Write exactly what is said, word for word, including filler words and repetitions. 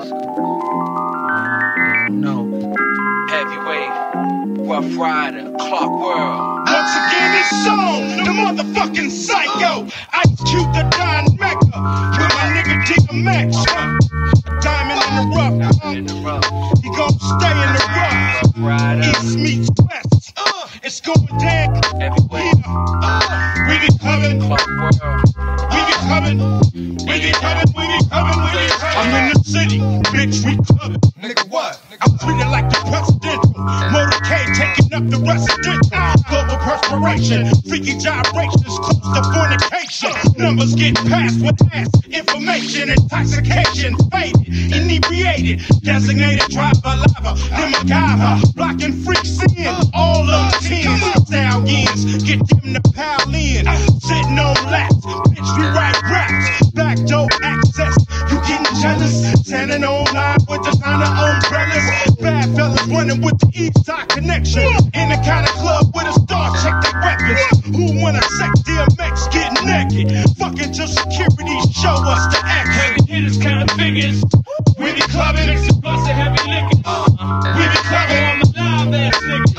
No. Heavyweight, Rough Rider, Clock World. Once again, it's song, the motherfucking psycho. Ice Cube, the Don Mecca, with my nigga D M X. Huh? Diamond in the rough, huh? He gon' stay in the rough. East meets west, uh, it's going down. Heavyweight, yeah. uh, we be coming, Clock World. we be coming, we be coming, we be coming, we be coming. I'm in the city, bitch, we clubbing. Nigga, what? I'm treated like the presidential. Motorcade taking up the residential. Global perspiration, freaky gyrations, close to fornication. Numbers get passed with ass information, intoxication, faded, inebriated, designated driver, lava, then MacGyver, blocking freaks in, all of the tens, stallions, get them to pal in, sitting on laps, bitch, we write raps, backdoor access, you getting jealous, standing online with designer umbrellas, bad fellas running with the east side connection, in the kind of club with a star, check their weapons, who wanna sex D M X, get naked, fucking till security show us the action. Heavy hitters, kind of figures. We be clubbing, Explosive heavy liquor. we be clubbing, I'm a live ass nigga.